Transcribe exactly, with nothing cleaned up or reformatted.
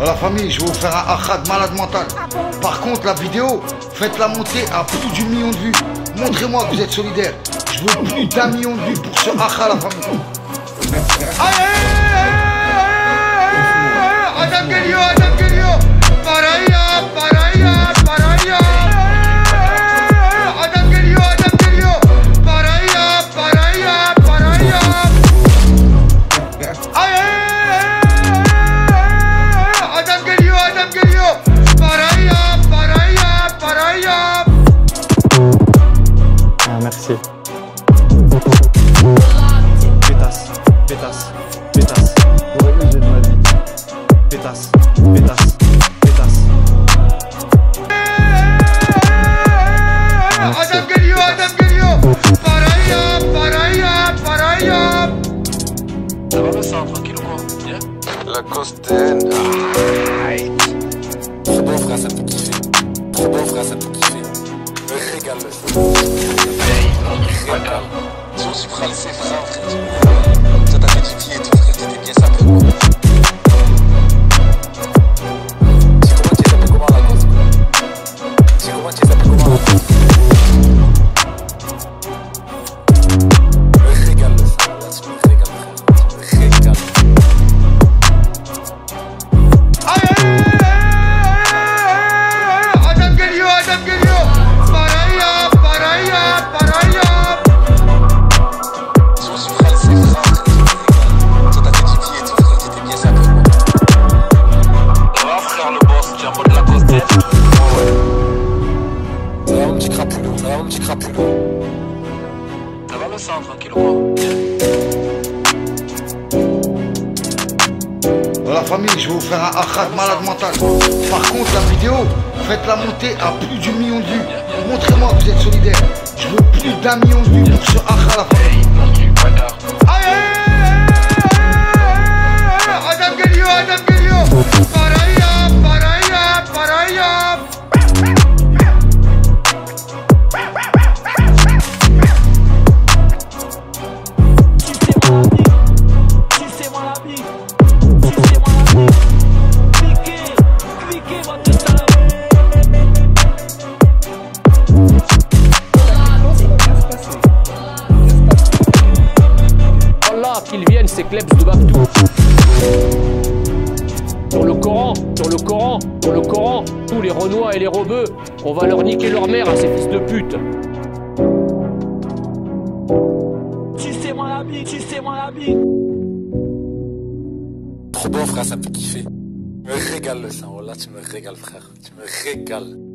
La famille, je vais vous faire un achad malade mental. Par contre, la vidéo, faites-la monter à plus d'un million de vues. Montrez-moi que vous êtes solidaires. Je veux plus d'un million de vues pour ce achad, la famille. Allez, Adam Gelio, Adam Gelio. Paraya, paraya, paraya. Adam Gelio, Adam Gelio. Paraya, paraya, paraya. Allez. Merci. Pétasse, pétasse, pétasse. J'aurais usé de ma vie. Pétasse, pétasse, pétasse. Adam Gelio, Adam Gelio. Paraya, paraya, paraya. Ça va, ça, tranquille ou quoi? Bien. La Costine. Trop bon frère, ça fait kiffer. Trop bon frère, ça fait kiffer. Me régale le frère. Si on s'y prend le c'est frère, frère. Ça t'a fait du pied et tout frère, t'étais bien sapé. C'est comment tu les appelles comment la cause? C'est comment tu les appelles comment la cause? Me régale le frère, là tu me régales frère. Tu me régales. Ça va le sang, tranquille ou quoi? La famille, je vais vous faire un achad malade mental. Par contre, la vidéo, faites-la monter à plus d'un million de vues. Montrez-moi que vous êtes solidaires. Je veux plus d'un million de vues pour ce achad, la famille. Allez, Adam Gelio, Adam Gelio. Paraya, paraya, paraya. Qu'ils viennent, ces klebs de Babtou. Sur le Coran, sur le Coran, sur le Coran, tous les Renois et les Rebeux, on va leur niquer leur mère à ces fils de pute. Tu sais moi la vie, tu sais moi la vie. Trop bon frère, ça me fait kiffer. Tu me régales le sang, là tu me régales frère. Tu me régales.